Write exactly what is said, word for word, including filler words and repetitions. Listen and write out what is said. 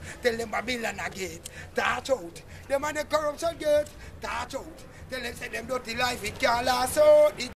Tell them Babylon a gate. Touch out. Them and the corruption gate. Touch out. Tell them say them dirty life it can't last out. It